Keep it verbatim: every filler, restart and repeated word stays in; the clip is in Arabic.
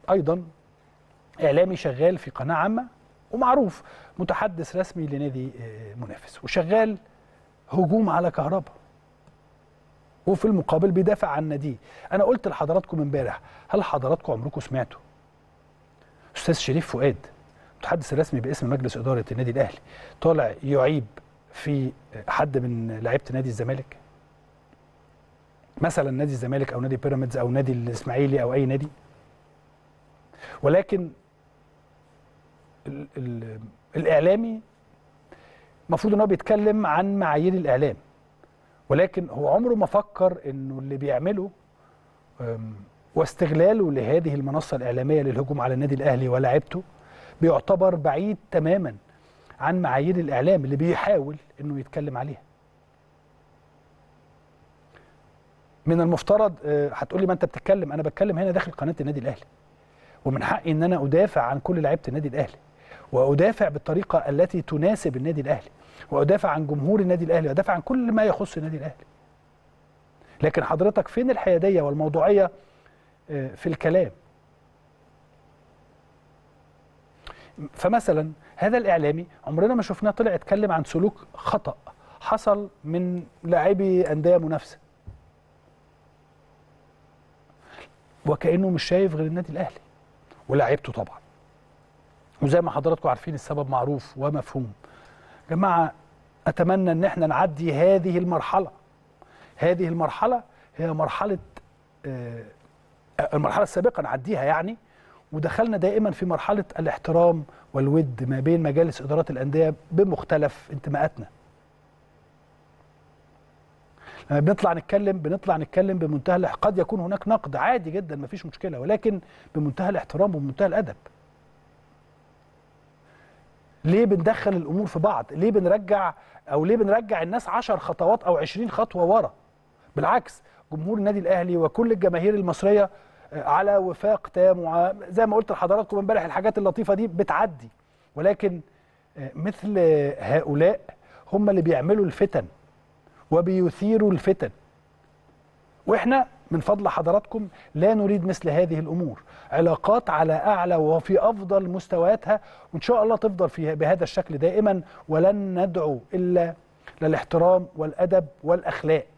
ايضا اعلامي شغال في قناه عامه ومعروف متحدث رسمي لنادي منافس وشغال هجوم على كهربا، وفي المقابل بيدافع عن ناديه. انا قلت لحضراتكم امبارح، هل حضراتكم عمركم سمعتوا استاذ شريف فؤاد المتحدث الرسمي باسم مجلس اداره النادي الاهلي طالع يعيب في حد من لعيبه نادي الزمالك؟ مثلا نادي الزمالك او نادي بيراميدز او نادي الاسماعيلي او اي نادي. ولكن ال ال الاعلامي المفروض ان هو بيتكلم عن معايير الاعلام، ولكن هو عمره ما فكر انه اللي بيعمله واستغلاله لهذه المنصه الاعلاميه للهجوم على النادي الاهلي ولاعيبته بيعتبر بعيد تماما عن معايير الاعلام اللي بيحاول انه يتكلم عليها. من المفترض هتقولي ما انت بتتكلم، انا بتكلم هنا داخل قناه النادي الاهلي، ومن حقي ان انا ادافع عن كل لعيبه النادي الاهلي، وادافع بالطريقه التي تناسب النادي الاهلي، وادافع عن جمهور النادي الاهلي، وادافع عن كل ما يخص النادي الاهلي. لكن حضرتك فين الحياديه والموضوعيه في الكلام؟ فمثلا هذا الاعلامي عمرنا ما شفناه طلع يتكلم عن سلوك خطأ حصل من لاعبي انديه منافسه، وكأنه مش شايف غير النادي الاهلي ولاعيبته طبعا. وزي ما حضراتكم عارفين السبب معروف ومفهوم. يا جماعه اتمنى ان احنا نعدي هذه المرحله. هذه المرحله هي مرحله آه المرحله السابقه نعديها يعني، ودخلنا دائما في مرحله الاحترام والود ما بين مجالس ادارات الانديه بمختلف انتماءاتنا. لما بنطلع نتكلم بنطلع نتكلم بمنتهى، قد يكون هناك نقد عادي جدا مفيش مشكله، ولكن بمنتهى الاحترام وبمنتهى الادب. ليه بندخل الامور في بعض؟ ليه بنرجع او ليه بنرجع الناس عشر خطوات او عشرين خطوه ورا؟ بالعكس، جمهور النادي الاهلي وكل الجماهير المصريه على وفاق تام، وزي ما قلت لحضراتكم امبارح الحاجات اللطيفه دي بتعدي، ولكن مثل هؤلاء هم اللي بيعملوا الفتن وبيثيروا الفتن، واحنا من فضل حضراتكم لا نريد مثل هذه الامور. علاقات على اعلى وفي افضل مستوياتها، وان شاء الله تفضل في بهذا الشكل دائما، ولن ندعو الا للاحترام والادب والاخلاق.